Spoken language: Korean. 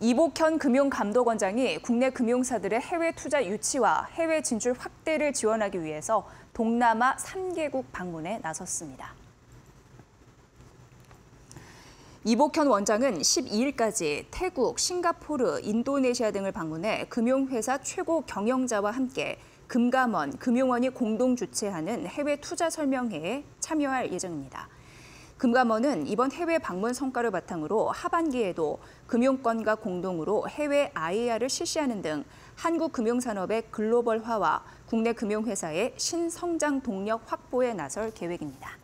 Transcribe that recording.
이복현 금융감독원장이 국내 금융사들의 해외 투자 유치와 해외 진출 확대를 지원하기 위해서 동남아 3개국 방문에 나섰습니다. 이복현 원장은 12일까지 태국, 싱가포르, 인도네시아 등을 방문해 금융회사 최고 경영자와 함께 금감원, 금융원이 공동 주최하는 해외 투자 설명회에 참여할 예정입니다. 금감원은 이번 해외 방문 성과를 바탕으로 하반기에도 금융권과 공동으로 해외 IAR을 실시하는 등 한국 금융산업의 글로벌화와 국내 금융회사의 신성장 동력 확보에 나설 계획입니다.